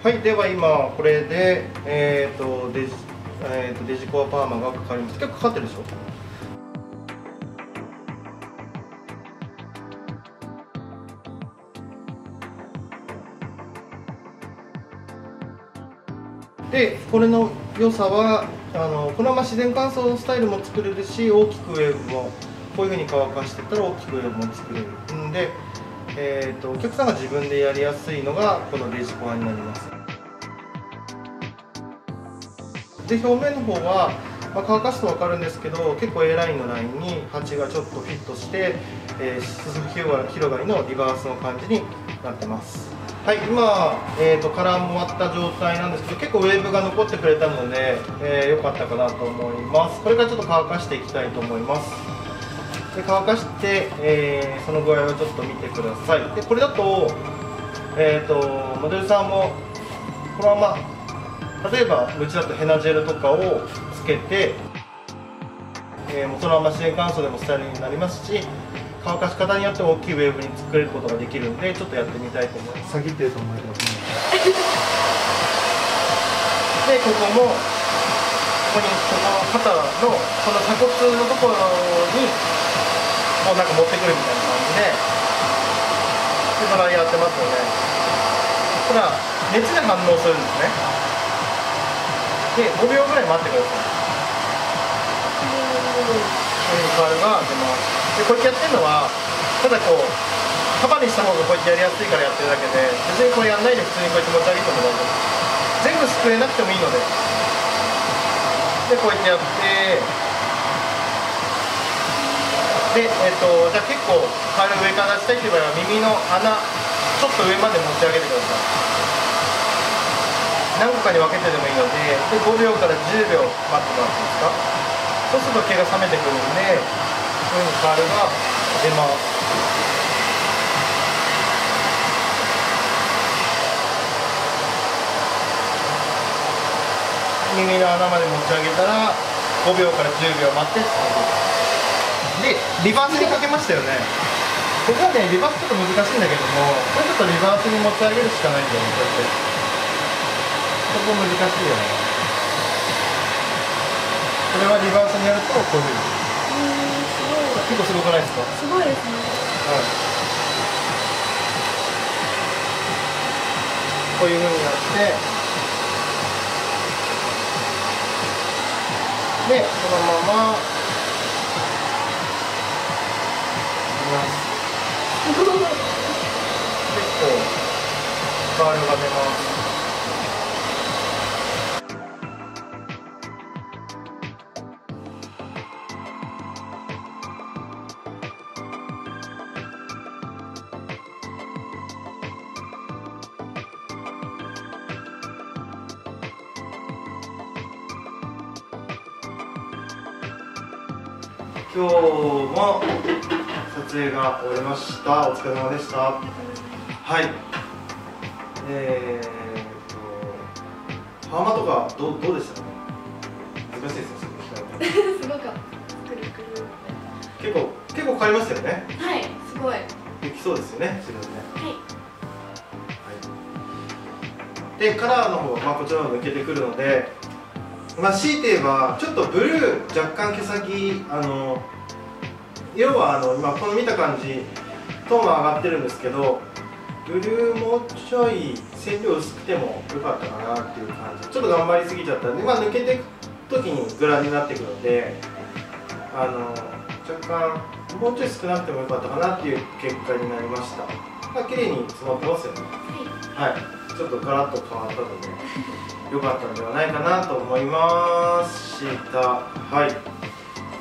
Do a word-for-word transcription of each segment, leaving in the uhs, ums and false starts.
はい、では今これで、えー、とデジ、えー、とデジコアパーマがかかります。結構かかってるでしょ。でこれの良さはあのこのまま自然乾燥スタイルも作れるし、大きくウェーブもこういうふうに乾かしてたら大きくウェーブも作れるんで、えー、とお客さんが自分でやりやすいのがこのデジコアになります。で表面の方は、まあ、乾かすと分かるんですけど、結構 A ラインのラインに鉢がちょっとフィットして、えー、裾広がりのリバースの感じになってます。はい、今、えー、とカラーも終わった状態なんですけど、結構ウェーブが残ってくれたので、えー、良かったかなと思います。これからちょっと乾かしていきたいと思います。で乾かして、えー、その具合をちょっと見てください。でこれだと、えー、とモデルさんもこのまま、例えばうちだとヘナジェルとかをつけて、えー、もうそのまま自然乾燥でもスタイルになりますし、乾かし方によって大きいウェーブに作れることができるんで、ちょっとやってみたいと思います。先ってると思いますね。でここもここにこの肩のこの鎖骨のところにもうなんか持ってくるみたいな感じで、でドライヤーやってますよね。これは熱で反応するんですね。でごびょうぐらい待ってください。こういうカールが出ます。でこうやってやってるのはただこう束にした方がこうやってやりやすいからやってるだけで、別にこれやんないで普通にこうやって持ち上げても大丈夫。全部すくえなくてもいいので、でこうやってやって、で、えっと、じゃあ結構カール上から出したいという場合は耳の穴ちょっと上まで持ち上げてください。何個かに分けてでもいいので、でごびょうからじゅうびょう待ってもらっていいですか。そうすると毛が冷めてくるんで、こういうふうにカールが出ます。耳の穴まで持ち上げたらごびょうからじゅうびょう待ってでリバースにかけましたよね。ここはねリバースちょっと難しいんだけども、これちょっとリバースに持ち上げるしかないんだよね。こうやってここ難しいよね。これはリバースにやるとこういうふうに、結構すごくないですか。 すごいですね。 はい、こういうふうにやってでこのままいます。結構カールが出ます。今日も撮影が終わりました。お疲れ様でした。はい。えーと、パーマとかどうどうでしたかね。難しいですね。 すごかった。くるくる。 結構結構かかりましたよね。 はい、すごい。 できそうですよね。自分ね。 はい。 はい。でカラーの方はまあこちらの抜けてくるので。まあ、強いて言えばちょっとブルー若干毛先、あの要はあの今この見た感じトーンは上がってるんですけど、ブルーもうちょい線量薄くてもよかったかなっていう感じ。ちょっと頑張りすぎちゃったんで、まあ、抜けていく時にグラになっていくので、あの若干もうちょい少なくてもよかったかなっていう結果になりました。まあ綺麗に詰まってますよね。はい、はい、ちょっとガラッと変わったので良かったのではないかなと思いました。はい。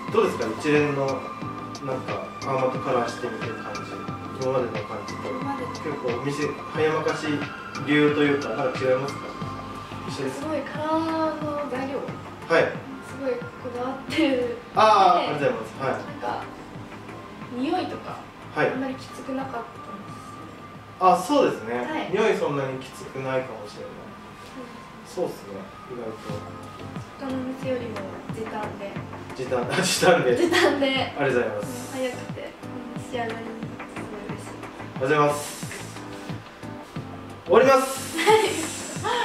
どうですか、一連のなんかパーマとカラーしてみてる感じ、今までの感じと結構お店早まかし流というかなんか違いますか。一緒です。 すごいカラーの材料。 はい。 すごいこだわってる。 ああ、ありがとうございます。はい。 なんか匂いとか、はい、あんまりきつくなかったです。 あ、そうですね。 はい、 匂いそんなにきつくないかもしれない。そうですね、意外と他の店よりも時短で時短時短で時短でありがとうございます。 早くて仕上がりにすごい嬉しい。 ありがとうございます。終わります。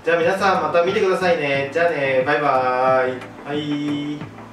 じゃあ皆さんまた見てくださいね。じゃあね、バイバーイ。はい。